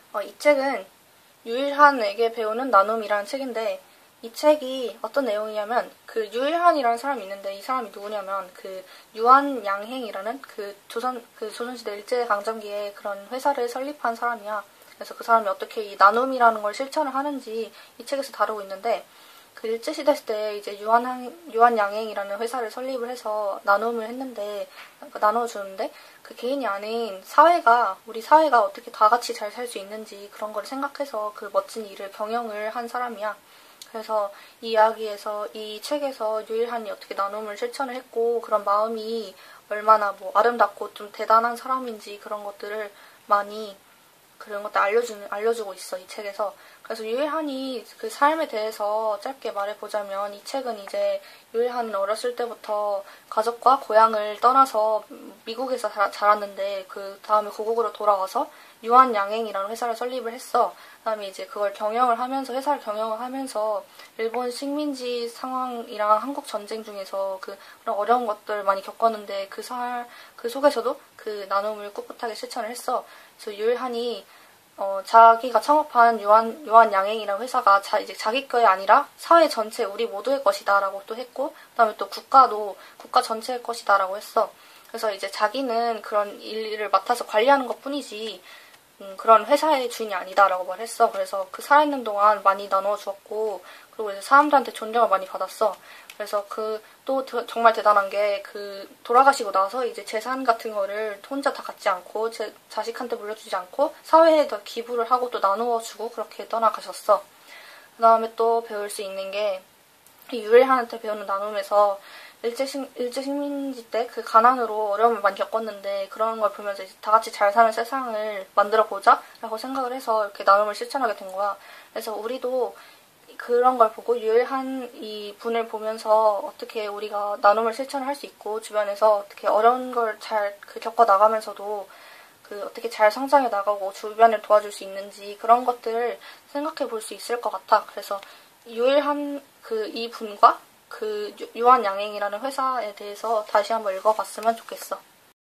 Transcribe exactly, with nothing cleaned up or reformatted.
어, 이 책은 유일한에게 배우는 나눔이라는 책인데, 이 책이 어떤 내용이냐면, 그 유일한이라는 사람이 있는데, 이 사람이 누구냐면, 그 유한양행이라는 그 조선, 그 조선시대 일제강점기에 그런 회사를 설립한 사람이야. 그래서 그 사람이 어떻게 이 나눔이라는 걸 실천을 하는지 이 책에서 다루고 있는데, 그 일제시대 때 이제 유한, 유한양행이라는 회사를 설립을 해서 나눔을 했는데, 그 나눠주는데, 그 개인이 아닌 사회가, 우리 사회가 어떻게 다 같이 잘 살 수 있는지 그런 걸 생각해서 그 멋진 일을 경영을 한 사람이야. 그래서 이 이야기에서, 이 책에서 유일한이 어떻게 나눔을 실천을 했고, 그런 마음이 얼마나 뭐 아름답고 좀 대단한 사람인지 그런 것들을 많이 그런 것도 알려주는, 알려주고 있어, 이 책에서. 그래서 유일한이 그 삶에 대해서 짧게 말해보자면, 이 책은 이제 유일한은 어렸을 때부터 가족과 고향을 떠나서 미국에서 자, 자랐는데, 그 다음에 고국으로 돌아와서 유한양행이라는 회사를 설립을 했어. 그 다음에 이제 그걸 경영을 하면서, 회사를 경영을 하면서, 일본 식민지 상황이랑 한국 전쟁 중에서 그 그런 어려운 것들 많이 겪었는데, 그 살, 그 속에서도 그 나눔을 꿋꿋하게 실천을 했어. 그래서 유일한이 어, 자기가 창업한 유한, 유한양행이라는 회사가 자, 이제 자기 거이 아니라 사회 전체 우리 모두의 것이다라고 또 했고, 그 다음에 또 국가도 국가 전체의 것이다라고 했어. 그래서 이제 자기는 그런 일을 맡아서 관리하는 것 뿐이지, 음, 그런 회사의 주인이 아니다라고 말했어. 그래서 그 살아있는 동안 많이 나누어 주었고, 그리고 이제 사람들한테 존경을 많이 받았어. 그래서 그, 또 정말 대단한 게, 그, 돌아가시고 나서 이제 재산 같은 거를 혼자 다 갖지 않고, 제 자식한테 물려주지 않고, 사회에 더 기부를 하고 또 나누어 주고 그렇게 떠나가셨어. 그 다음에 또 배울 수 있는 게, 유일한한테 배우는 나눔에서, 일제식, 일제식민지 때 그 가난으로 어려움을 많이 겪었는데, 그런 걸 보면서 이제 다 같이 잘 사는 세상을 만들어 보자 라고 생각을 해서 이렇게 나눔을 실천하게 된 거야. 그래서 우리도 그런 걸 보고 유일한 이 분을 보면서 어떻게 우리가 나눔을 실천을 할 수 있고, 주변에서 어떻게 어려운 걸 잘 그 겪어 나가면서도 그 어떻게 잘 성장해 나가고 주변을 도와줄 수 있는지 그런 것들을 생각해 볼 수 있을 것 같아. 그래서 유일한 그 이 분과 그 유한양행이라는 회사에 대해서 다시 한번 읽어봤으면 좋겠어.